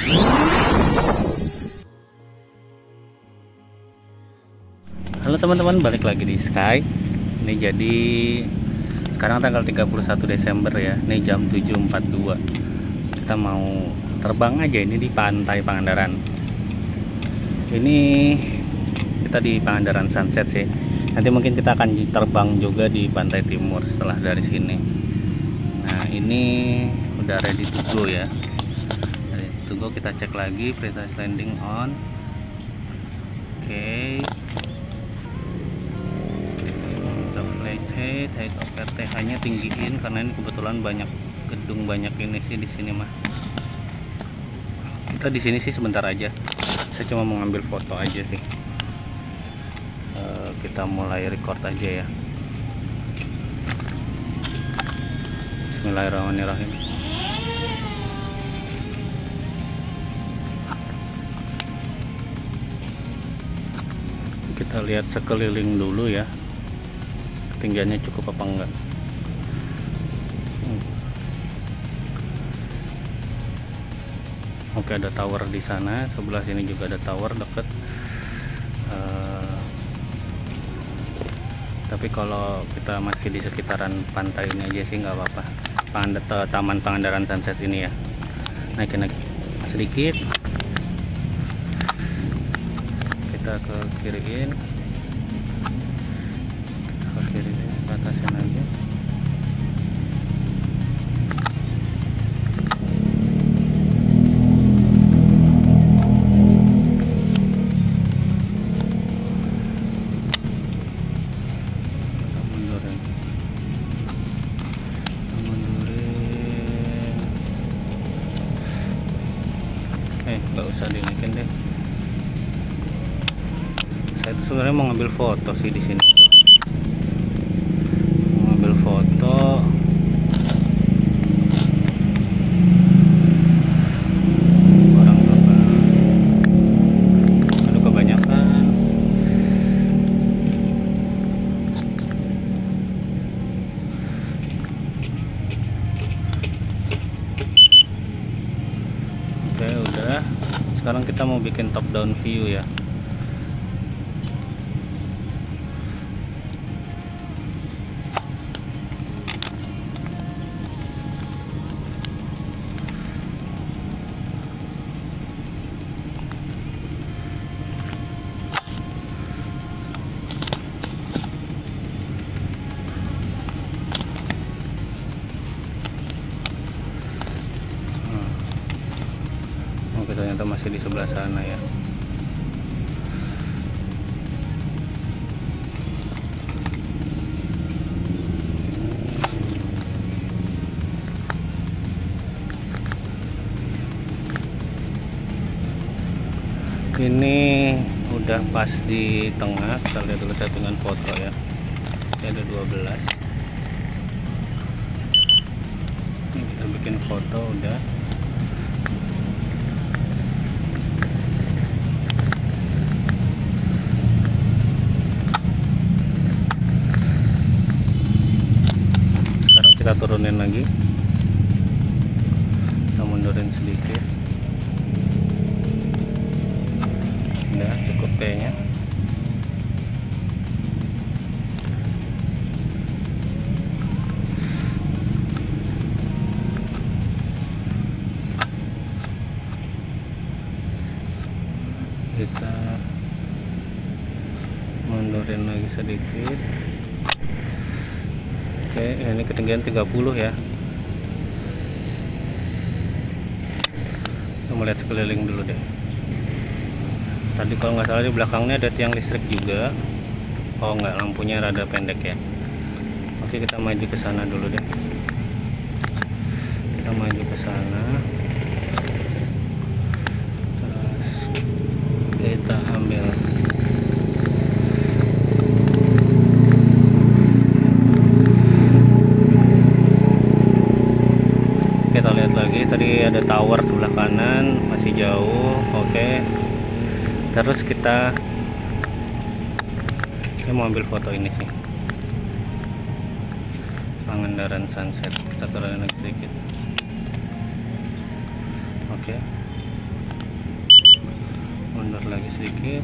Halo teman-teman, balik lagi di Sky. Ini jadi sekarang tanggal 31 Desember ya. Ini jam 7.42. Kita mau terbang aja ini di pantai Pangandaran. Ini kita di Pangandaran Sunset sih. Nanti mungkin kita akan terbang juga di pantai timur setelah dari sini. Nah, ini udah ready to go ya. Ready to go, kita cek lagi pre-test landing on. Oke. Take off RTH nya tinggiin karena ini kebetulan banyak gedung, banyak ini sih di sini mah. Kita di sini sih sebentar aja. Saya cuma mau ngambil foto aja sih. Kita mulai record aja ya. Bismillahirrahmanirrahim. Kita lihat sekeliling dulu ya. Ketinggiannya cukup apa enggak. Oke, ada tower di sana, sebelah sini juga ada tower deket. Tapi kalau kita masih di sekitaran pantai ini aja sih nggak apa-apa. Taman Pangandaran Sunset ini ya. Naikin lagi sedikit, kita ke kiriin, batasin aja. Mundurin. Nggak usah dinaikin deh. Saya tuh sebenarnya mau ngambil foto sih di sini. Foto orang aduh kebanyakan. Oke, udah. Sekarang kita mau bikin top down view ya. Ternyata masih di sebelah sana ya. Ini udah pas di tengah. Kita lihat dulu settingan foto ya. Ini ada 12. Ini kita bikin foto udah. Kita turunin lagi, kita mundurin sedikit. Udah cukup kayaknya. Kita mundurin lagi sedikit. Oke, ini ketinggian 30 ya. Kita mau lihat sekeliling dulu deh. Tadi kalau nggak salah di belakangnya ada tiang listrik juga. Oh nggak, lampunya rada pendek ya. Oke, kita maju ke sana dulu deh. Kita maju ke sana. Terus kita ambil. Kita lihat lagi, tadi ada tower sebelah kanan, masih jauh. Oke, terus kita mau ambil foto ini sih, Pangandaran Sunset. Kita turunin lagi sedikit. Oke, mundur lagi sedikit.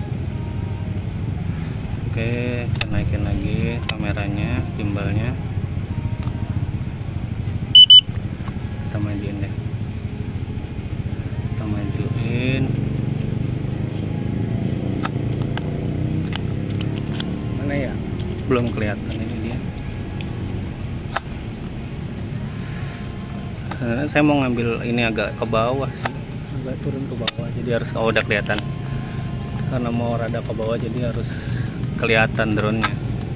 Oke, kita naikin lagi kameranya, gimbalnya. Kita majuin deh, kita majuin. Mana ya, belum kelihatan ini dia. Saya mau ngambil ini agak ke bawah sih, agak turun ke bawah, jadi harus, oh udah kelihatan. Karena mau rada ke bawah jadi harus kelihatan drone-nya.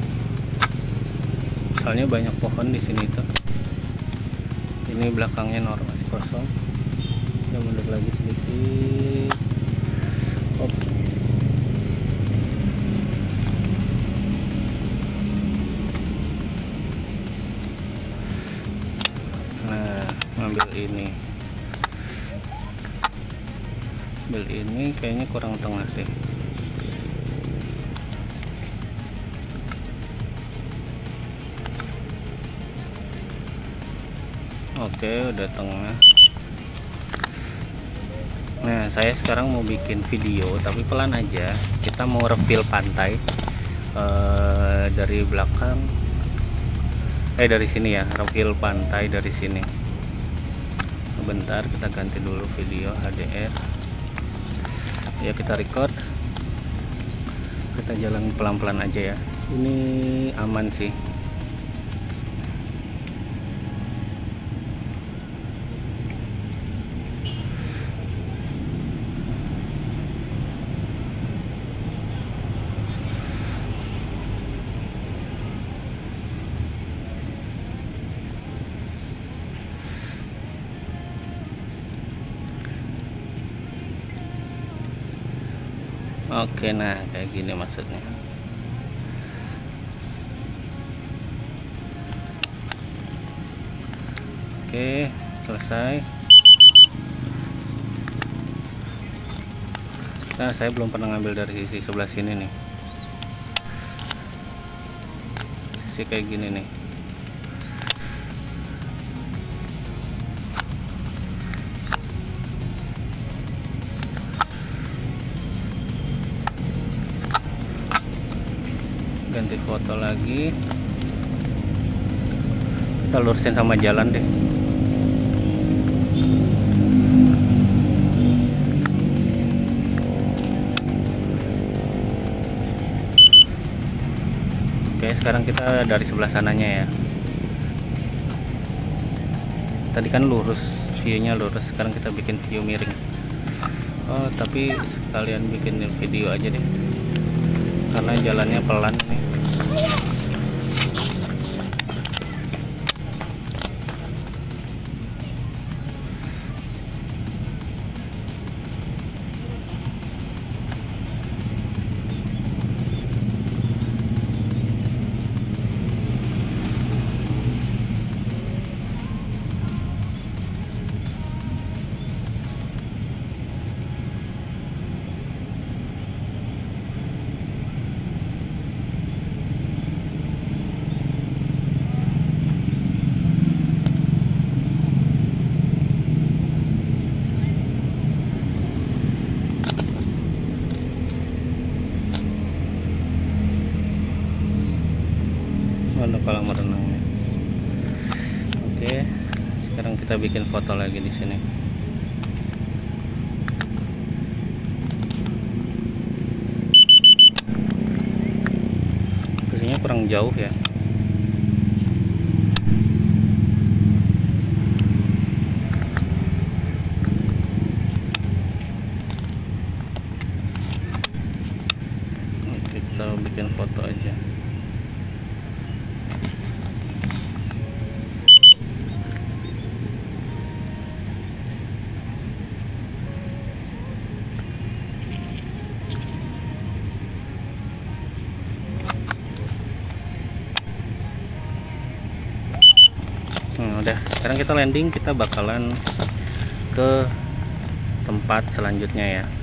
Soalnya banyak pohon di sini tuh. Ini belakangnya masih kosong. Kita mundur lagi sedikit. Oke. Nah, ngambil ini. Ambil ini kayaknya kurang tengah deh. Oke, udah tengah. Nah, saya sekarang mau bikin video tapi pelan aja. Kita mau reveal pantai dari belakang. Dari sini ya, reveal pantai dari sini. Sebentar, kita ganti dulu video HDR. Ya, kita record. Kita jalan pelan-pelan aja ya. Ini aman sih. Oke, nah kayak gini maksudnya. Oke, selesai. Nah, saya belum pernah ngambil dari sisi sebelah sini nih. Sisi kayak gini nih. Ganti foto lagi, kita lurusin sama jalan deh. Oke, sekarang kita dari sebelah sananya ya. Tadi kan lurus, view-nya lurus, sekarang kita bikin view miring. Oh, tapi sekalian bikin video aja deh, karena jalannya pelan nih. Ada kolam renangnya. Oke, sekarang kita bikin foto lagi di sini. Posisinya kurang jauh ya. Oke, kita bikin foto aja. Udah, sekarang kita landing, kita bakalan ke tempat selanjutnya ya.